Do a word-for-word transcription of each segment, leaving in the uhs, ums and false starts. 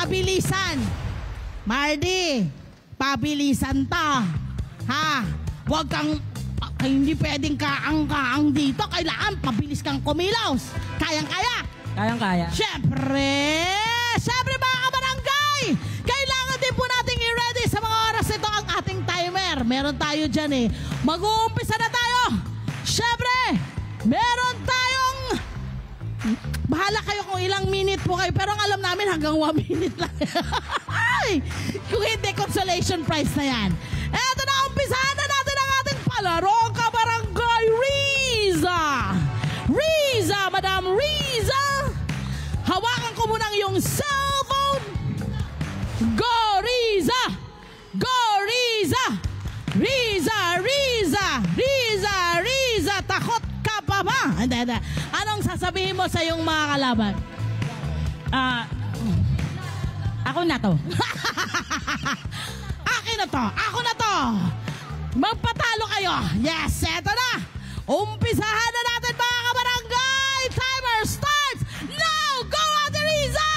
pabilisan. Mardy, pabilisan ta. Ha? Huwag kang, ay, hindi pwedeng kaang-kaang dito. Kailangan pabilis kang kumilaws. Kayang-kaya. Kayang-kaya. Siyempre, siyempre mga kabarangay, kailangan din po nating i-ready sa mga oras ito ang ating timer. Meron tayo dyan eh. Mag-uumpisa na tayo. Siyempre, meron tayong, bahala kayo kung ilang minute po kayo, pero ang alam namin hanggang one minute lang. Ay, kung hindi, consolation prize na yan. Eto na, umpisahan na natin ang ating palarong kabarangay, Riza. Riza, Madam Riza. Hawakan ko muna ang iyong cellphone. Go, Riza! Go, Riza! Riza, Riza! Riza, Riza! Takot ka pa ba? Hindi, hindi. Anong sasabihin mo sa iyong mga kalaban? Ah, ako na to. Akin na to! Ako na to! Magpatalo kayo! Yes, eto na! Umpisahan na natin mga kabarangay! Timer starts now! Go, Ate Riza!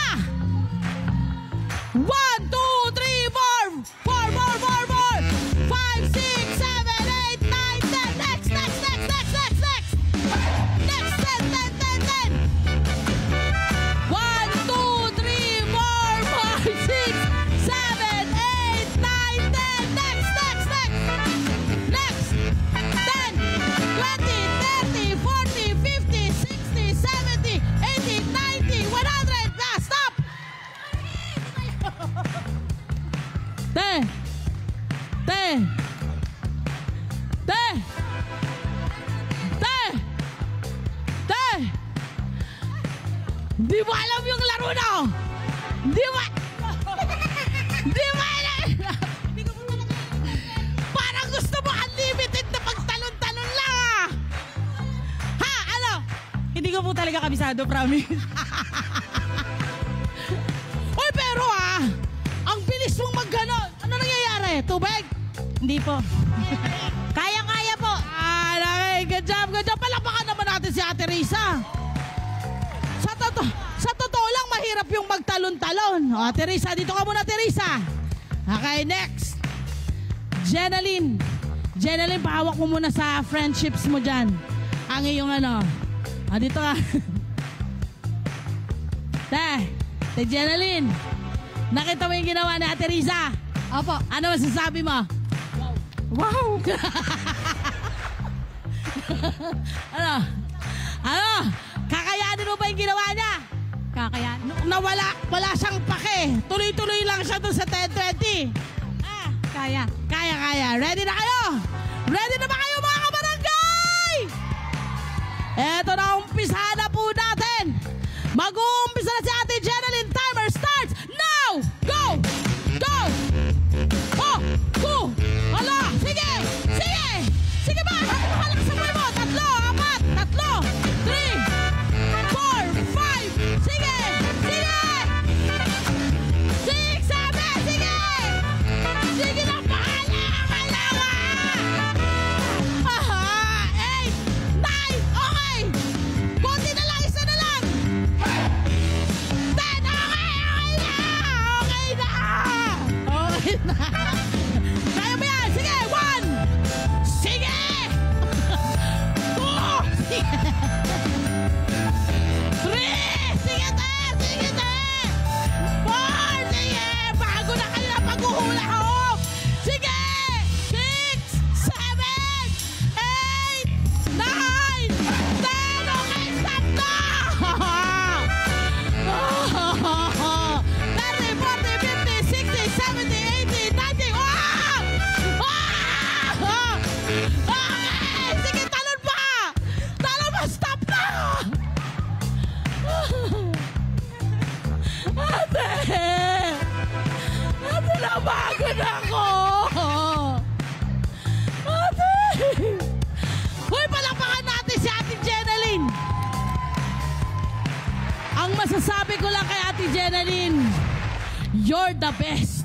One, two, three, four! Four, four, four, four! Five, six, seven, eight, nine, ten! Next, next, next, next, next, next! Next, ten, ten, ten, ten! One, two, three, four, five, six, seven, eight, nine, ten! Next, next, next! Next! ten, twenty, thirty, forty, fifty, sixty, seventy, eighty, ninety, one hundred! Ah, stop! Te! Te! Te! Te! Te! Di mo alam yung laro na! Di mo... Di mo alam! Parang gusto mo unlimited na pagtalon-talon lang ah! Ha? Ano? Hindi ko po talaga kabisado, promise. Uy, pero ah! Ang bilis mong mag-ganon! Ano nangyayari? Tubig? Hindi po. Kayang-kaya po. Ah, okay. Good job, good job. Palapakan naman natin si Ate Risa. Sa, toto sa totoo lang, mahirap yung magtalon-talon. O, Ate Risa, dito ka muna, Ate Risa. Okay, next. Jenaline. Jenaline, pahawak mo muna sa friendships mo dyan. Ang iyong ano. Ah, dito ka. Te, Te Jenaline. Nakita mo yung ginawa ni Ate Risa? Opo. Ano masasabi mo? Wow! Ano? Ano? Kakayanin mo ba yung ginawa niya? Kakayanin. Nung nawala, wala siyang pake. Tuloy-tuloy lang siya dun sa ten twenty. Ah, Kaya. kaya, kaya. Ready na kayo? Ready na ba kayo mga kabarangay? Eto na, umpisahan na po natin. Mag-uumpisa na si Ate Jenaline. Timer starts now! Go! Go! Oh! Go! Hala! Sige! Sige! Sige ba? Malakas mo mo! Tatlo! Apat! Tatlo! Three! Four! Five! Sige! Sige! Six! Seven! Sige! Sige na! Pahala! Kailangan! Aha! Eight! Nine! Okay! Kunti na lang! Isa na lang! Ten! Okay! Okay na! Okay na! Okay na! Kaya mo yan! Sige! One! Sige! Two! Sige! Three! Sige, te! Sige, te! Four! Sige! Bago na kayo na paghuhula ho! Sige! Six! Seven! Eight! Nine! Ten! Okay! Stop na! thirty, forty, fifty, sixty, seventy, eighty, ninety! Wow! Wow! Okay! Sige, talon pa! Talon pa! Stop na! Ate! Ate, nabago na ako! Ate! Uy, palapakan natin si Ate Jenaline! Ang masasabi ko lang kay Ate Jenaline, you're the best.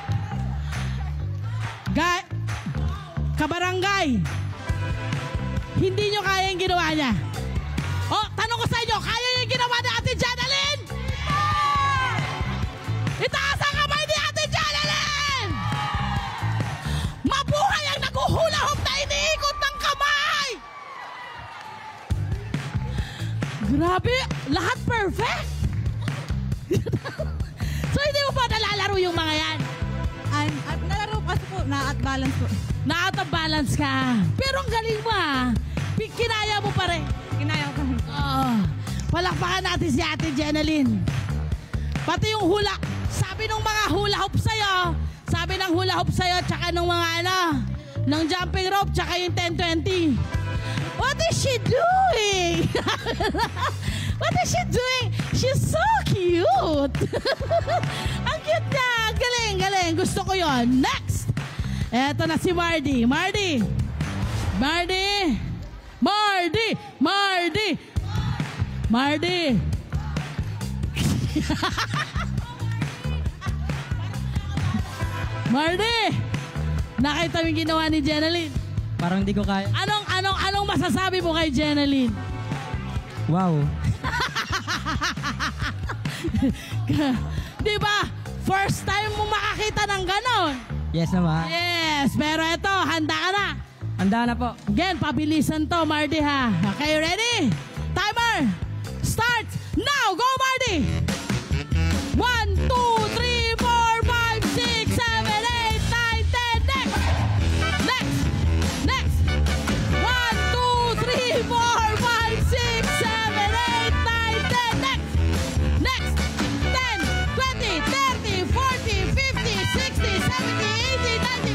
Ga Kabarangay, hindi nyo kaya yung ginawa niya. Oh, tanong ko sa inyo, kaya yung ginawa ni Ate Jenaline? Itaas Grabe, lahat perfect. So hindi mo pa nalalaro yung mga yan? An, at nalaro kasi po, na at balance po. Na out of balance ka. Pero ang galing mo ah. Pi- Kinaya mo pa rin. Kinaya ko. Oo. Palakpakan natin si Ate Jeneline. Pati yung hula. Sabi nung mga hula hoop sa'yo, sabi ng hula hoop sa'yo, tsaka nung mga ano, ng jumping rope, tsaka yung ten twenty. What is she doing? What is she doing? She's so cute. Ang cute niya. Galing, galing. Gusto ko yon. Next. Eto na si Mardy. Mardy. Mardy. Mardy. Mardy. Mardy. Mardy. Nakita mo yung ginawa ni Jeneline. Parang di ko kaya. Anong, anong, anong masasabi mo kay Jeneline? Wow. Di ba? First time mo makakita ng ganon. Yes naman. Yes, pero eto, handa ka na. Handa na po. Again, pabilisan to, Mardy ha. Okay, ready? Timer starts now. Go, Mardy! One, two, three, four, five, six, seven, eight, nine, ten. Next! Next! Next! One, two, three, four, five, six, seven, eight, nine, ten. Next! Next! ten, twenty, thirty, forty, fifty, sixty, seventy, eighty, ninety.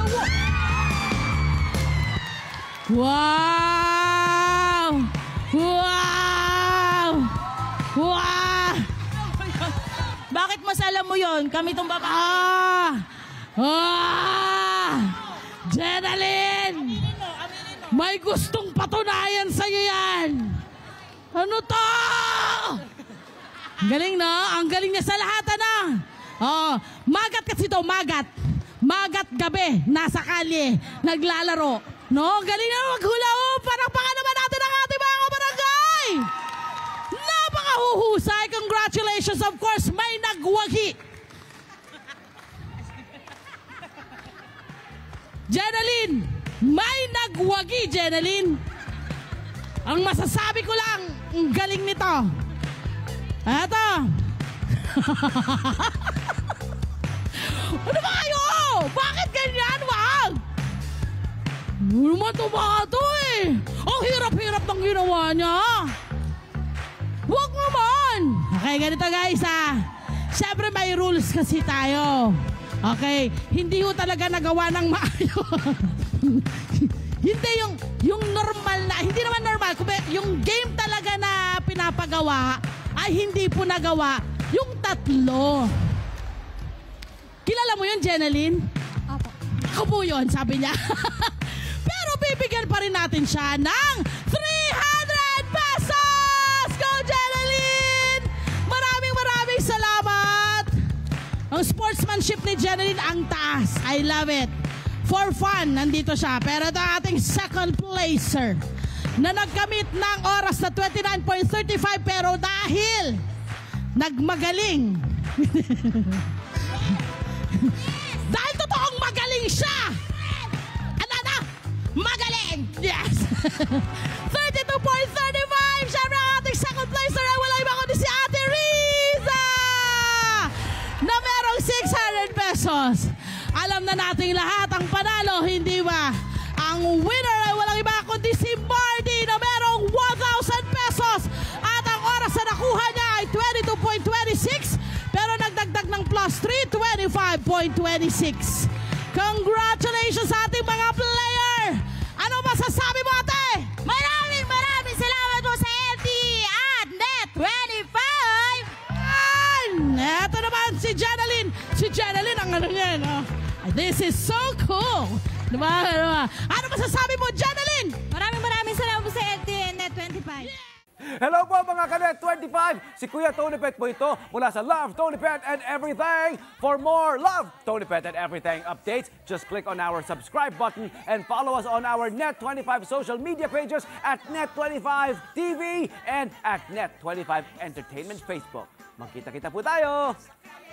Wow! Wow! Wow! Bakit mas alam mo yon? Kami tong babae. Ah! Ah! Jeneline! May gustong patunayan sa'yo yan! Ano to? Galing na? Ang galing niya sa lahat, ano? Oh, magat kasi to, magat. Magat gabi, nasa kalye, naglalaro. No, galing na maghula. Oh, parang baka naman natin ang ating mga kabarangay! Napakahuhusay! Congratulations! Of course, may nagwagi. Jeneline! May nagwagi, Jeneline! Ang masasabi ko lang, ang galing nito. Eto. Ano ba kayo? Bakit ganyan? Wag! Mato-mato eh. Ang hirap-hirap ng ginawa niya. Wag naman. Okay, ganito guys ah. Siyempre may rules kasi tayo. Okay, hindi ho talaga nagawa ng maayos. Hindi yung, yung normal na, hindi naman normal. Yung game talaga na pinapagawa ay hindi po nagawa. Yung tatlo. Kilala mo yun, Jeneline? Opo. Ako po yun, sabi niya. Pero bibigyan pa rin natin siya ng three hundred pesos! Go, Jeneline! Maraming maraming salamat! Ang sportsmanship ni Jeneline ang taas. I love it. For fun, nandito siya. Pero ito ang ating second placer na nagkamit ng oras na twenty-nine point three five pero dahil nagmagaling. Dahil totoong magaling siya. Ano na? Magaling! Yes! thirty-two point three five. Siyempre ang ating second placer ay wala iba kundi si Ate Riza na merong six hundred pesos. Alam na nating lahat ang panalo, hindi ba? Ang winner ay walang iba kundi si Mardy na merong one thousand pesos. At ang oras na nakuha niya ay twenty-two point two six. Pero nagdagdag ng plus three, twenty-five point two six. Congratulations sa ating mga player! Ano masasabi mo, ate? Maraming maraming salamat po sa L T E at Net twenty-five! Yan! Eto naman si Jeneline. Si Jeneline ang ano yan. Oh. This is so cool. Diba? Diba? Ano masasabi mo, Jeneline? Maraming maraming salamat po sa L T E at Net twenty-five. Hello po mga ka-Net twenty-five! Si Kuya Tony Pet po ito mula sa Love, Tony Pet and Everything. For more Love, Tony Pet and Everything updates, just click on our subscribe button and follow us on our Net twenty-five social media pages at Net twenty-five T V and at Net twenty-five Entertainment Facebook. Magkita-kita po tayo!